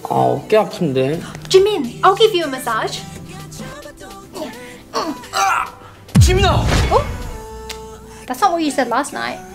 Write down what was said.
어깨 아픈데. Jimin, I'll give you a massage. 지민아! That's not what you said last night.